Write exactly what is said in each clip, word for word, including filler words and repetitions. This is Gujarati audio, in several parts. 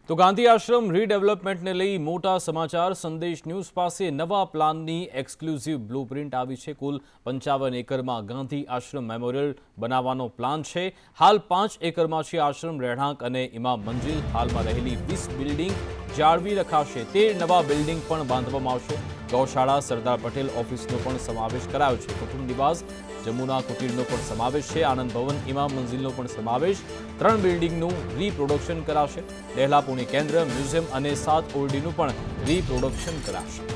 તો ગાંધી આશ્રમ રીડેવલપમેન્ટને લઈ મોટા સમાચાર। સંદેશ ન્યૂઝ પાસે નવા પ્લાનની એક્સક્લુઝિવ બ્લુપ્રિન્ટ આવી છે। કુલ પંચાવન એકરમાં ગાંધી આશ્રમ મેમોરિયલ બનાવવાનો પ્લાન છે। હાલ પાંચ એકરમાં છે આશ્રમ, રહેણાંક અને ઇમામ મંજિલ। હાલમાં રહેલી વીસ બિલ્ડિંગ જાળવી રખાશે। તેર નવા બિલ્ડિંગ પણ બાંધવામાં આવશે। ગૌશાળા, સરદાર પટેલ ઓફિસનો પણ સમાવેશ કરાયો છે। કુટુંબ નિવાસ, જમુના કુટીરનો પણ સમાવેશ છે। આનંદ ભવન, ઇમામ મંઝિલનો પણ સમાવેશ। ત્રણ બિલ્ડિંગનું રીપ્રોડક્શન કરાશે। ડેહલા પુણે કેન્દ્ર, મ્યુઝિયમ અને સાત ઓરડીનું પણ રીપ્રોડક્શન કરાશે।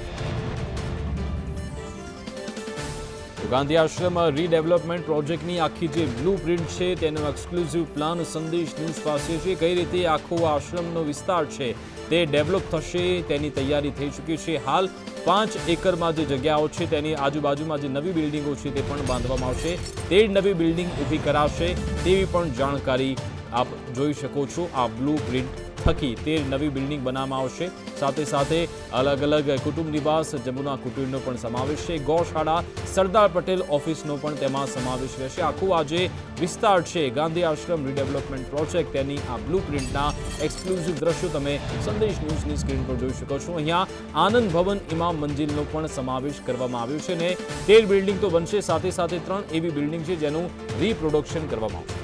ગાંધી આશ્રમ રીડેવલપમેન્ટ પ્રોજેક્ટની આખી જે બ્લુપ્રિન્ટ છે તેનો એક્સક્લુઝિવ પ્લાન સંદેશ ન્યૂઝ પાસે છે। કઈ રીતે આખો આશ્રમનો વિસ્તાર છે તે ડેવલપ થશે તેની તૈયારી થઈ ચૂકી છે। હાલ પાંચ એકરમાં જે જગ્યાઓ છે તેની આજુબાજુમાં જે નવી બિલ્ડિંગો છે તે પણ બાંધવામાં આવશે। તેર નવી બિલ્ડિંગ ઊભી કરાશે તેવી પણ જાણકારી આપ જોઈ શકો છો। આ બ્લુપ્રિન્ટ થકી તેર નવી બિલ્ડિંગ બનાવવામાં આવશે। સાથે સાથે અલગ અલગ કુટુંબ નિવાસ, જમુના કુટીરનો પણ સમાવેશ છે। ગૌશાળા, સરદાર પટેલ ઓફિસનો પણ તેમાં સમાવેશ રહેશે। આખું આ જે વિસ્તાર છે ગાંધી આશ્રમ રીડેવલપમેન્ટ પ્રોજેક્ટ, તેની આ બ્લુપ્રિન્ટના એક્સક્લુઝિવ દ્રશ્યો તમે સંદેશ ન્યૂઝની સ્ક્રીન પર જોઈ શકો છો। અહીંયા આનંદ ભવન, ઇમામ મંજિલનો પણ સમાવેશ કરવામાં આવ્યો છે અને તેર બિલ્ડિંગ તો બનશે, સાથે સાથે ત્રણ એવી બિલ્ડિંગ છે જેનું રીપ્રોડક્શન કરવામાં આવશે।